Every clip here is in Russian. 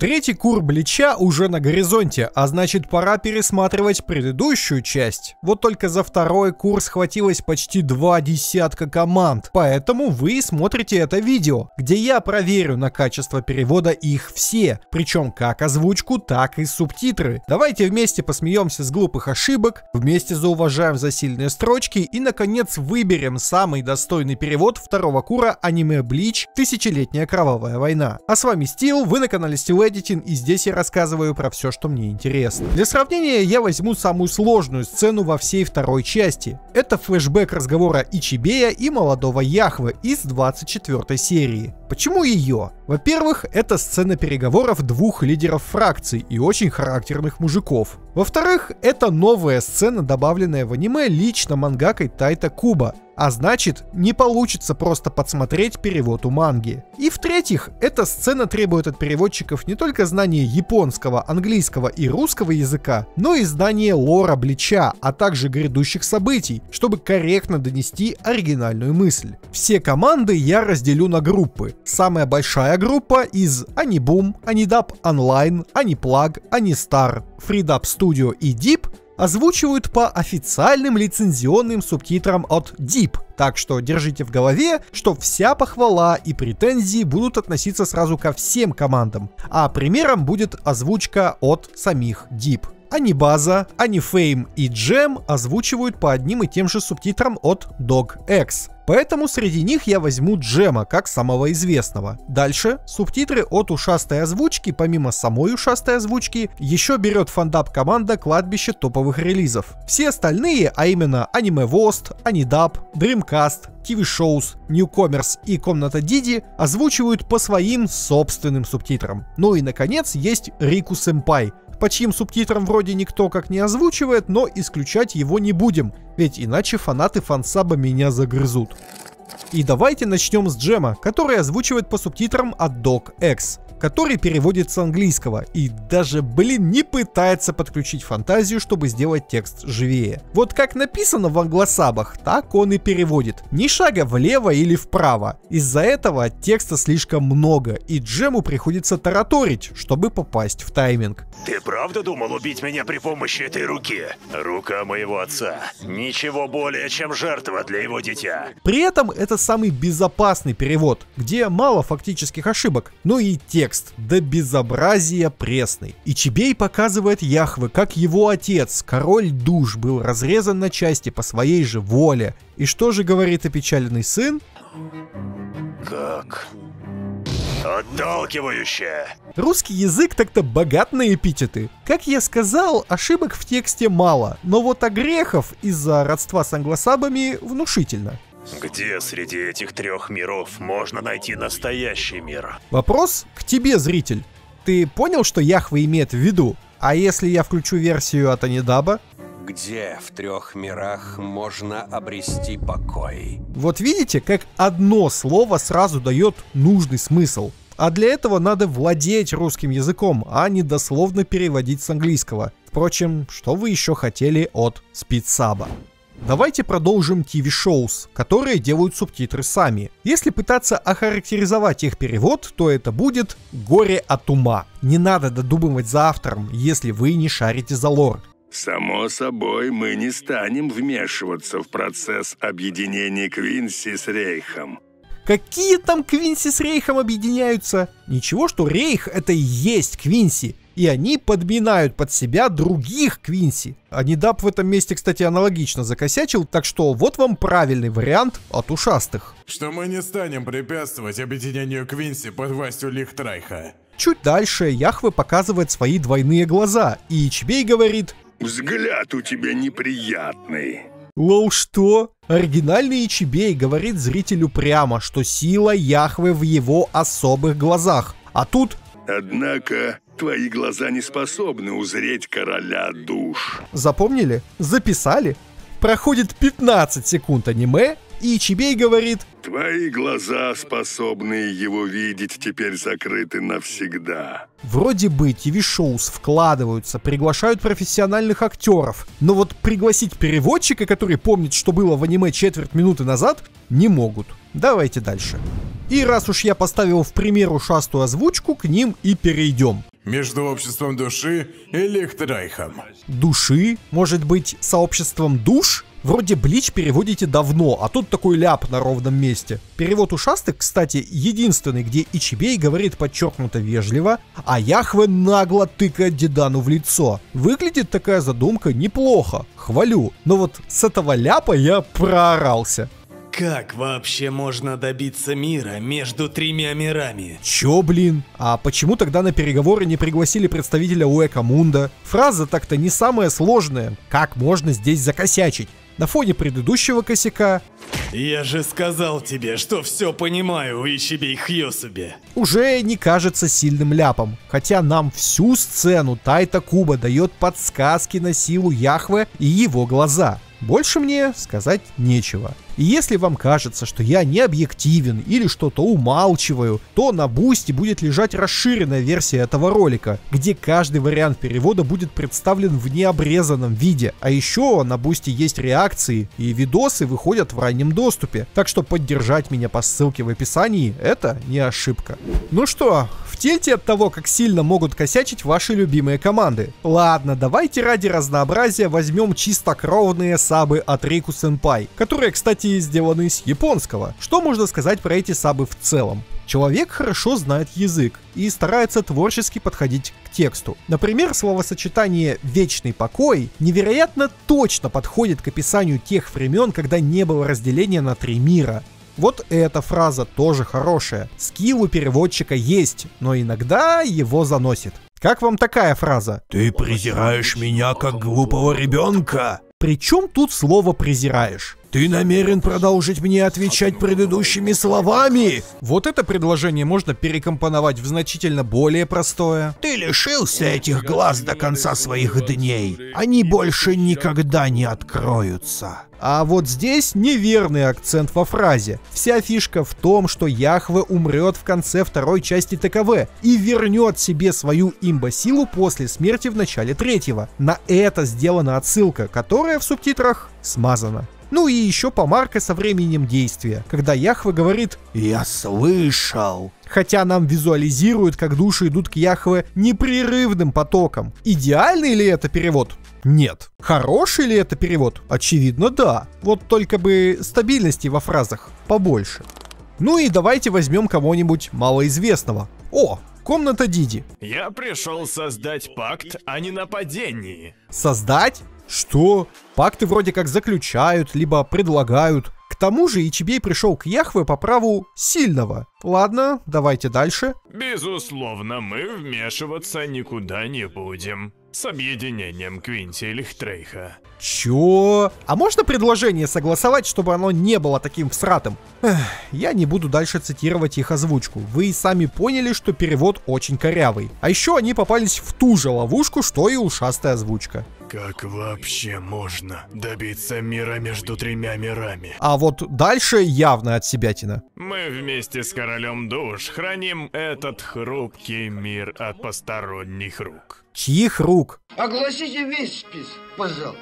Третий кур Блича уже на горизонте, а значит пора пересматривать предыдущую часть. Вот только за второй кур схватилось почти 20 команд, поэтому вы смотрите это видео, где я проверю на качество перевода их все, причем как озвучку, так и субтитры. Давайте вместе посмеемся с глупых ошибок, вместе зауважаем за сильные строчки и наконец выберем самый достойный перевод второго кура аниме Bleach «Тысячелетняя кровавая война». А с вами Steel, вы на канале Steel Editing, и здесь я рассказываю про все, что мне интересно. Для сравнения я возьму самую сложную сцену во всей второй части. Это флешбэк разговора Ичибея и молодого Яхвы из 24 серии. Почему ее? Во-первых, это сцена переговоров двух лидеров фракций и очень характерных мужиков. Во-вторых, это новая сцена, добавленная в аниме лично мангакой Тайта Куба. А значит, не получится просто подсмотреть перевод у манги. И в-третьих, эта сцена требует от переводчиков не только знания японского, английского и русского языка, но и знания лора Блича, а также грядущих событий, чтобы корректно донести оригинальную мысль. Все команды я разделю на группы. Самая большая группа из Анибум, Анидаб Онлайн, Аниплаг, Анистар, Фридаб Студио и Deep озвучивают по официальным лицензионным субтитрам от Deep. Так что держите в голове, что вся похвала и претензии будут относиться сразу ко всем командам, а примером будет озвучка от самих Deep. Анибаза, Анифейм и Джем озвучивают по одним и тем же субтитрам от DogX. Поэтому среди них я возьму Джема, как самого известного. Дальше субтитры от ушастой озвучки, помимо самой ушастой озвучки, еще берет фандаб команда кладбище топовых релизов. Все остальные, а именно Anime Вост, Анидаб, Dreamcast, TV Shows, Newcomers и Комната Диди озвучивают по своим собственным субтитрам. Ну и наконец есть Рику Сэмпай, по чьим субтитрам вроде никто как не озвучивает, но исключать его не будем, ведь иначе фанаты фансаба меня загрызут. И давайте начнем с Джема, который озвучивает по субтитрам от DogX, который переводит с английского и даже, не пытается подключить фантазию, чтобы сделать текст живее. Вот как написано в англосабах, так он и переводит. Ни шага влево или вправо. Из-за этого текста слишком много, и Джему приходится тараторить, чтобы попасть в тайминг. Ты правда думал убить меня при помощи этой руки? Рука моего отца. Ничего более, чем жертва для его дитя. При этом это самый безопасный перевод, где мало фактических ошибок, но и текст до безобразия пресный. Ичибей показывает Яхве, как его отец, король душ, был разрезан на части по своей же воле. И что же говорит опечаленный сын? Как? Отталкивающе. Русский язык так-то богат на эпитеты. Как я сказал, ошибок в тексте мало, но вот огрехов из-за родства с англосабами внушительно. Где среди этих трех миров можно найти настоящий мир? Вопрос к тебе, зритель. Ты понял, что Яхве имеет в виду? А если я включу версию от Анидаба? Где в трех мирах можно обрести покой? Вот видите, как одно слово сразу дает нужный смысл. А для этого надо владеть русским языком, а не дословно переводить с английского. Впрочем, что вы еще хотели от спидсаба? Давайте продолжим TV Shows, которые делают субтитры сами. Если пытаться охарактеризовать их перевод, то это будет «горе от ума». Не надо додумывать за автором, если вы не шарите за лор. Само собой, мы не станем вмешиваться в процесс объединения Квинси с Рейхом. Какие там Квинси с Рейхом объединяются? Ничего, что Рейх это и есть Квинси. И они подминают под себя других Квинси. Анидаб в этом месте, кстати, аналогично закосячил, так что вот вам правильный вариант от ушастых. Что мы не станем препятствовать объединению Квинси под властью Лихтрайха. Чуть дальше Яхве показывает свои двойные глаза, и Ичибей говорит: «Взгляд у тебя неприятный». Лол, что? Оригинальный Ичибей говорит зрителю прямо, что сила Яхве в его особых глазах. А тут... Однако твои глаза не способны узреть короля душ. Запомнили? Записали? Проходит 15 секунд аниме, и Ичибей говорит: Твои глаза, способные его видеть, теперь закрыты навсегда. Вроде бы TV-шоус вкладываются, приглашают профессиональных актеров, но вот пригласить переводчика, который помнит, что было в аниме четверть минуты назад, не могут. Давайте дальше. И раз уж я поставил в пример ушастую озвучку, к ним и перейдем. Между обществом души и Лихтрайхом. Души? Может быть, сообществом душ? Вроде Блич переводите давно, а тут такой ляп на ровном месте. Перевод ушастых, кстати, единственный, где Ичибей говорит подчеркнуто вежливо, а Яхве нагло тыкает Дедану в лицо. Выглядит такая задумка неплохо, хвалю. Но вот с этого ляпа я проорался. Как вообще можно добиться мира между тремя мирами? Чё, блин? А почему тогда на переговоры не пригласили представителя Уэка Мунда? Фраза так-то не самая сложная. Как можно здесь закосячить? На фоне предыдущего косяка... Я же сказал тебе, что все понимаю, Ичибей Хьёсубе. Уже не кажется сильным ляпом. Хотя нам всю сцену Тайта Куба дает подсказки на силу Яхве и его глаза. Больше мне сказать нечего. И если вам кажется, что я не объективен или что-то умалчиваю, то на Бусти будет лежать расширенная версия этого ролика, где каждый вариант перевода будет представлен в необрезанном виде. А еще на Бусти есть реакции, и видосы выходят в раннем доступе. Так что поддержать меня по ссылке в описании — это не ошибка. Ну что, в тельте от того, как сильно могут косячить ваши любимые команды. Ладно, давайте ради разнообразия возьмем чистокровные сабы от Рику Сенпай, которые, кстати, сделаны с японского. Что можно сказать про эти сабы в целом? Человек хорошо знает язык и старается творчески подходить к тексту. Например, словосочетание «вечный покой» невероятно точно подходит к описанию тех времен, когда не было разделения на три мира. Вот эта фраза тоже хорошая. Скилл у переводчика есть, но иногда его заносит. Как вам такая фраза? «Ты презираешь меня как глупого ребенка». Причем тут слово «презираешь»? «Ты намерен продолжить мне отвечать предыдущими словами?» Вот это предложение можно перекомпоновать в значительно более простое. «Ты лишился этих глаз до конца своих дней. Они больше никогда не откроются». А вот здесь неверный акцент во фразе. Вся фишка в том, что Яхве умрет в конце второй части ТКВ и вернет себе свою имбосилу после смерти в начале третьего. На это сделана отсылка, которая в субтитрах смазана. Ну и еще помарка со временем действия, когда Яхве говорит «Я слышал». Хотя нам визуализируют, как души идут к Яхве непрерывным потоком. Идеальный ли это перевод? Нет. Хороший ли это перевод? Очевидно, да. Вот только бы стабильности во фразах побольше. Ну и давайте возьмем кого-нибудь малоизвестного. О, комната Диди. Я пришел создать пакт о ненападении. Создать? Что? Пакты вроде как заключают, либо предлагают. К тому же Ичибей пришел к Яхве по праву сильного. Ладно, давайте дальше. Безусловно, мы вмешиваться никуда не будем. С объединением Квинси и Лихтрейха. Чё? А можно предложение согласовать, чтобы оно не было таким всратым? Я не буду дальше цитировать их озвучку. Вы и сами поняли, что перевод очень корявый. А еще они попались в ту же ловушку, что и ушастая озвучка. Как вообще можно добиться мира между тремя мирами? А вот дальше явно отсебятина. Мы вместе с Королем Душ храним этот хрупкий мир от посторонних рук. Чьих рук? Огласите весь список, пожалуйста.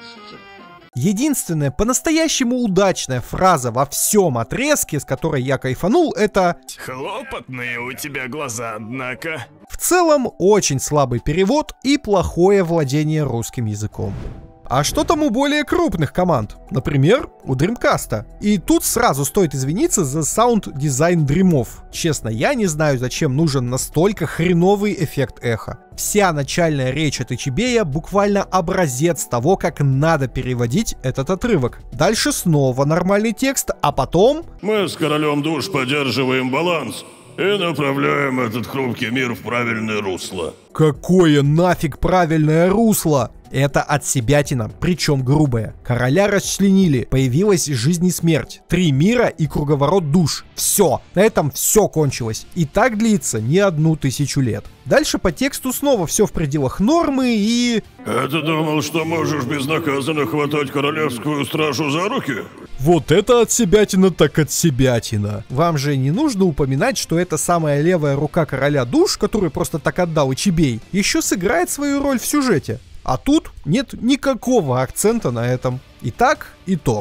Единственная по-настоящему удачная фраза во всем отрезке, с которой я кайфанул, это «Хлопотные у тебя глаза, однако». В целом, очень слабый перевод и плохое владение русским языком. А что там у более крупных команд? Например, у Dreamcast. И тут сразу стоит извиниться за саунд-дизайн дримов. Честно, я не знаю, зачем нужен настолько хреновый эффект эха. Вся начальная речь от Ичибея буквально образец того, как надо переводить этот отрывок. Дальше снова нормальный текст, а потом... Мы с Королем Душ поддерживаем баланс и направляем этот хрупкий мир в правильное русло. Какое нафиг правильное русло? Это отсебятина, причем грубая. Короля расчленили, появилась жизнь и смерть, 3 мира и круговорот душ. Все, на этом все кончилось. И так длится не 1000 лет. Дальше по тексту снова все в пределах нормы и... А ты думал, что можешь безнаказанно хватать королевскую стражу за руки? Вот это отсебятина так отсебятина. Вам же не нужно упоминать, что эта самая левая рука короля душ, которую просто так отдал Ичибей, еще сыграет свою роль в сюжете. А тут нет никакого акцента на этом. Итак, итог.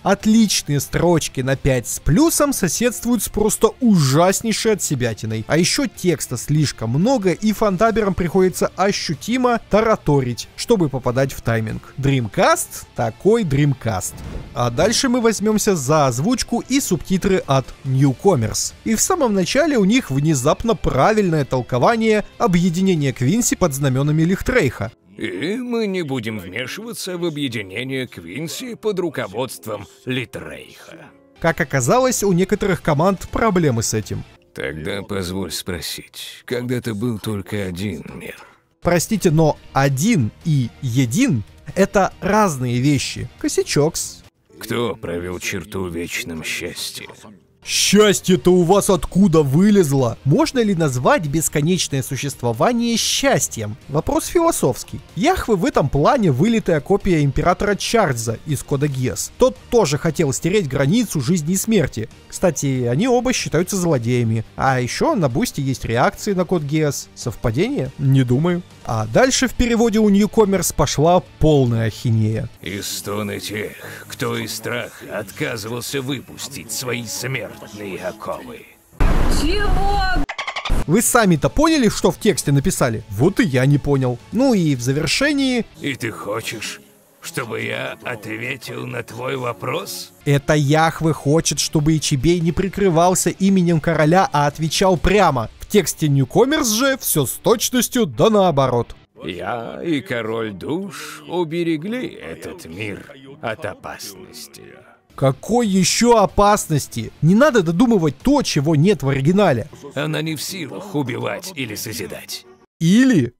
Отличные строчки на 5 с плюсом соседствуют с просто ужаснейшей отсебятиной. А еще текста слишком много, и фантаберам приходится ощутимо тараторить, чтобы попадать в тайминг. Dreamcast такой Dreamcast. А дальше мы возьмемся за озвучку и субтитры от Newcomers. И в самом начале у них внезапно правильное толкование объединения Квинси под знаменами Лихтрейха. И мы не будем вмешиваться в объединение Квинси под руководством Лихтрейха. Как оказалось, у некоторых команд проблемы с этим. Тогда позволь спросить, когда-то был только один мир. Простите, но один и един — это разные вещи. Косячокс. Кто провел черту в вечном счастье? Счастье-то у вас откуда вылезло? Можно ли назвать бесконечное существование счастьем? Вопрос философский. Яхве в этом плане вылитая копия императора Чарльза из Кода Гиас. Тот тоже хотел стереть границу жизни и смерти. Кстати, они оба считаются злодеями. А еще на бусте есть реакции на Код Гиас. Совпадение? Не думаю. А дальше в переводе у Newcomers пошла полная ахинея. И стоны тех, кто из страха отказывался выпустить свои смертные оковы. Чего? Вы сами-то поняли, что в тексте написали? Вот и я не понял. Ну и в завершении... И ты хочешь, чтобы я ответил на твой вопрос? Это Яхве хочет, чтобы Ичибей не прикрывался именем короля, а отвечал прямо. В тексте Newcomers же все с точностью да наоборот. Я и король душ уберегли этот мир от опасности. Какой еще опасности? Не надо додумывать то, чего нет в оригинале. Она не в силах убивать или созидать. Или...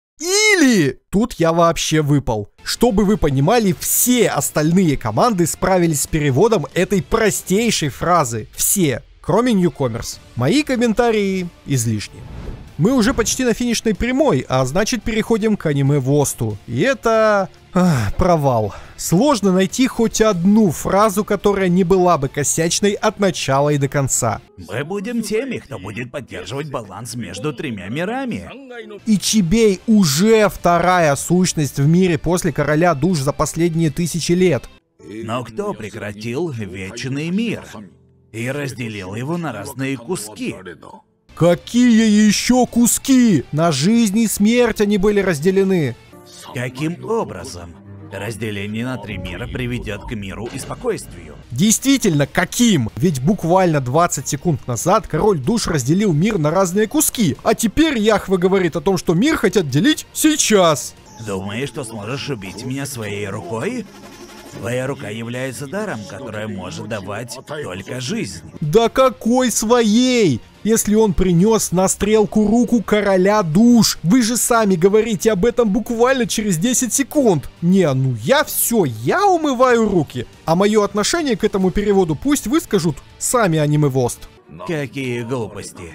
Тут я вообще выпал. Чтобы вы понимали, все остальные команды справились с переводом этой простейшей фразы. Все, кроме Newcomers. Мои комментарии излишни. Мы уже почти на финишной прямой, а значит переходим к аниме-восту. И это... провал. Сложно найти хоть одну фразу, которая не была бы косячной от начала и до конца. Мы будем теми, кто будет поддерживать баланс между тремя мирами. Ичибей уже вторая сущность в мире после короля душ за последние 1000 лет. Но кто прекратил вечный мир и разделил его на разные куски? Какие еще куски? На жизнь и смерть они были разделены. Каким образом? Разделение на 3 мира приведет к миру и спокойствию. Действительно, каким? Ведь буквально 20 секунд назад король душ разделил мир на разные куски, а теперь Яхве говорит о том, что мир хотят делить сейчас. Думаешь, что сможешь убить меня своей рукой? Твоя рука является даром, который может давать только жизнь. Да какой своей? Если он принес на стрелку руку короля душ. Вы же сами говорите об этом буквально через 10 секунд. Не, ну я все, я умываю руки. А мое отношение к этому переводу пусть выскажут сами аниме-вост. Какие глупости.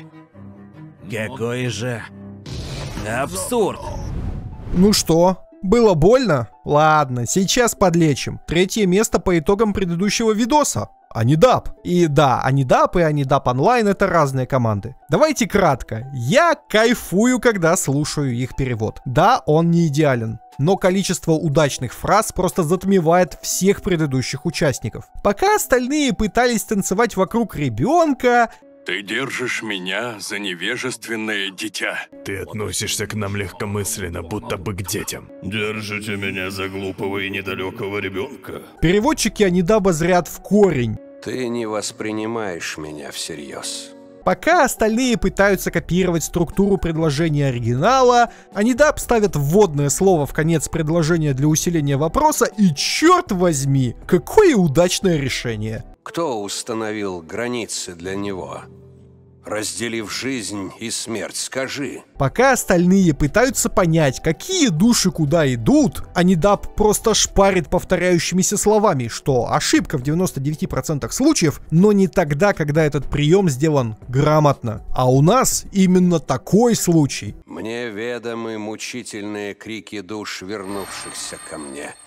Какой же абсурд. Ну что? Было больно? Ладно, сейчас подлечим. 3-е место по итогам предыдущего видоса. Анидап. И да, Анидап и Анидап онлайн — это разные команды. Давайте кратко. Я кайфую, когда слушаю их перевод. Да, он не идеален, но количество удачных фраз просто затмевает всех предыдущих участников. Пока остальные пытались танцевать вокруг ребенка... Ты держишь меня за невежественное дитя. Ты относишься к нам легкомысленно, будто бы к детям. Держите меня за глупого и недалекого ребенка. Переводчики Анидаба зрят в корень. Ты не воспринимаешь меня всерьез. Пока остальные пытаются копировать структуру предложения оригинала, Анидаб ставят вводное слово в конец предложения для усиления вопроса, и черт возьми, какое удачное решение. Кто установил границы для него? Разделив жизнь и смерть, скажи. Пока остальные пытаются понять, какие души куда идут, Анидаб просто шпарит повторяющимися словами, что ошибка в 99% случаев, но не тогда, когда этот прием сделан грамотно. А у нас именно такой случай. Мне ведомы мучительные крики душ, вернувшихся ко мне.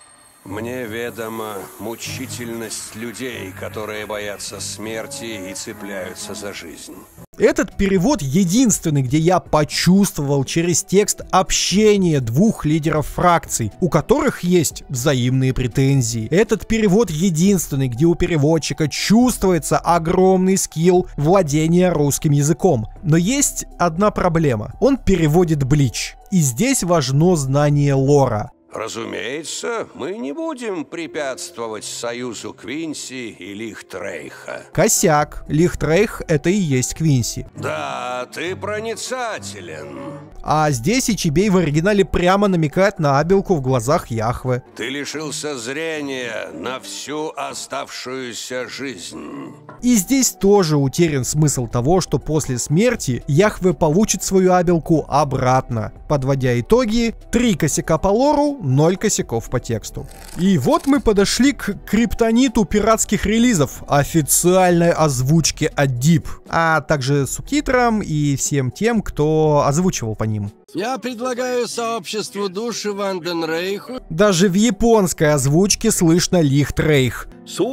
Мне ведома мучительность людей, которые боятся смерти и цепляются за жизнь. Этот перевод единственный, где я почувствовал через текст общение двух лидеров фракций, у которых есть взаимные претензии. Этот перевод единственный, где у переводчика чувствуется огромный скилл владения русским языком. Но есть одна проблема. Он переводит Блич. И здесь важно знание лора. Разумеется, мы не будем препятствовать союзу Квинси и Лихтрейха. Косяк. Лихтрейх — это и есть Квинси. Да, ты проницателен. А здесь Ичибей в оригинале прямо намекает на Абелку в глазах Яхве. Ты лишился зрения на всю оставшуюся жизнь. И здесь тоже утерян смысл того, что после смерти Яхве получит свою Абелку обратно. Подводя итоги, 3 косяка по лору, 0 косяков по тексту. И вот мы подошли к криптониту пиратских релизов, официальной озвучке от Deep, а также субтитрам и всем тем, кто озвучивал по ним. Я предлагаю сообществу души Ванденрейху. Даже в японской озвучке слышно Лихтрейх.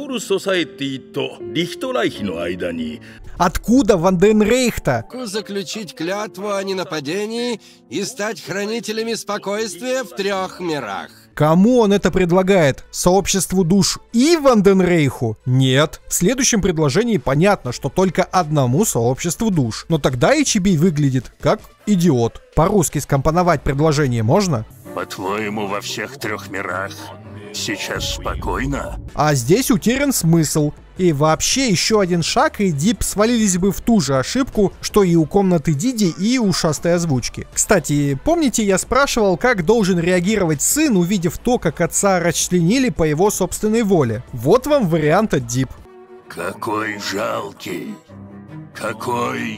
Откуда Ванденрейх-то? Заключить клятву о ненападении и стать хранителями спокойствия в 3 мирах. Кому он это предлагает? Сообществу душ и Ванденрейху? Нет. В следующем предложении понятно, что только одному сообществу душ. Но тогда Ичибей выглядит как идиот. По-русски скомпоновать предложение можно? По-твоему, во всех 3 мирах сейчас спокойно? А здесь утерян смысл. И вообще еще один шаг, и Deep свалились бы в ту же ошибку, что и у комнаты Диди и ушастой озвучки. Кстати, помните, я спрашивал, как должен реагировать сын, увидев то, как отца расчленили по его собственной воле? Вот вам вариант от Deep. Какой жалкий, какой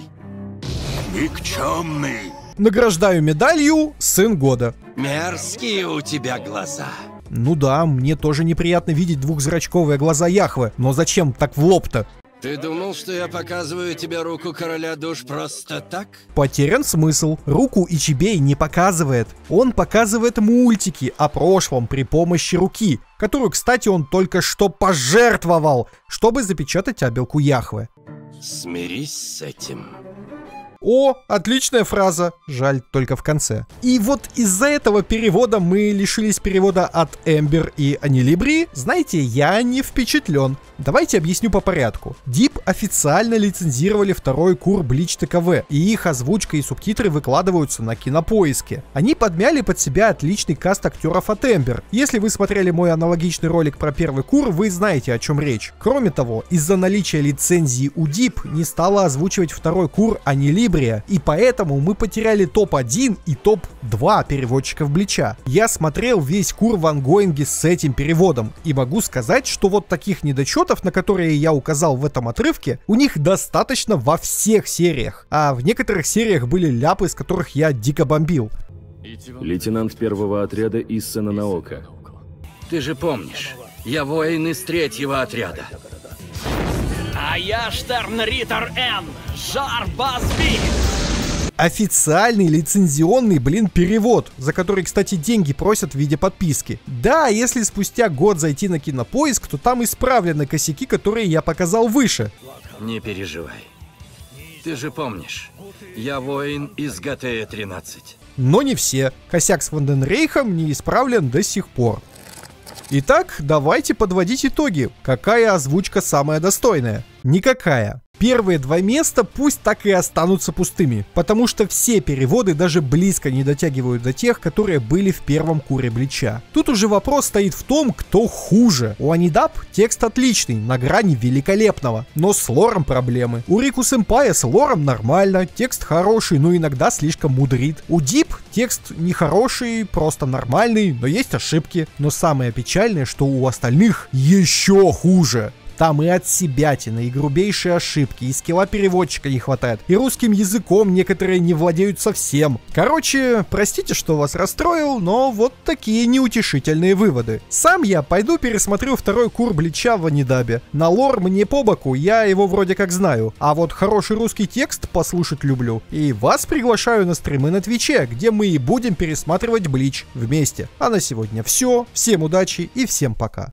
никчемный. Награждаю медалью «Сын года». Мерзкие у тебя глаза. Ну да, мне тоже неприятно видеть двухзрачковые глаза Яхве, но зачем так в лоб-то? Ты думал, что я показываю тебе руку короля душ просто так? Потерян смысл. Руку Ичибей не показывает. Он показывает мультики о прошлом при помощи руки, которую, кстати, он только что пожертвовал, чтобы запечатать Абелку Яхве. Смирись с этим. О, отличная фраза. Жаль, только в конце. И вот из-за этого перевода мы лишились перевода от Эмбер и Анилибри. Знаете, я не впечатлен. Давайте объясню по порядку. Deep официально лицензировали 2-й кур Блич ТКВ, и их озвучка и субтитры выкладываются на Кинопоиске. Они подмяли под себя отличный каст актеров от Эмбер. Если вы смотрели мой аналогичный ролик про 1-й кур, вы знаете, о чем речь. Кроме того, из-за наличия лицензии у Deep не стала озвучивать 2-й кур Анилибри, и поэтому мы потеряли топ-1 и топ-2 переводчиков Блича. Я смотрел весь кур в ангоинге с этим переводом, и могу сказать, что вот таких недочетов, на которые я указал в этом отрывке, у них достаточно во всех сериях, а в некоторых сериях были ляпы, из которых я дико бомбил. Лейтенант 1-го отряда Иссена Наока. Ты же помнишь, я воин из 3-го отряда. А я Штерн-Риттер Н. Жар Басби. Официальный лицензионный, перевод, за который, кстати, деньги просят в виде подписки. Да, если спустя год зайти на Кинопоиск, то там исправлены косяки, которые я показал выше. Не переживай. Ты же помнишь, я воин из ГТ-13. Но не все. Косяк с Ванденрейхом не исправлен до сих пор. Итак, давайте подводить итоги. Какая озвучка самая достойная? Никакая. Первые 2 места пусть так и останутся пустыми, потому что все переводы даже близко не дотягивают до тех, которые были в 1-м куре Блича. Тут уже вопрос стоит в том, кто хуже. У Анидаб текст отличный, на грани великолепного, но с лором проблемы. У Рику Сэмпая с лором нормально, текст хороший, но иногда слишком мудрит. У Deep текст не хороший, просто нормальный, но есть ошибки. Но самое печальное, что у остальных еще хуже. Там и отсебятины, и грубейшие ошибки, и скилла переводчика не хватает, и русским языком некоторые не владеют совсем. Короче, простите, что вас расстроил, но вот такие неутешительные выводы. Сам я пойду пересмотрю второй кур Блича в Анидабе. На лор мне по боку, я его вроде как знаю. А вот хороший русский текст послушать люблю. И вас приглашаю на стримы на Твиче, где мы и будем пересматривать Блич вместе. А на сегодня все. Всем удачи и всем пока.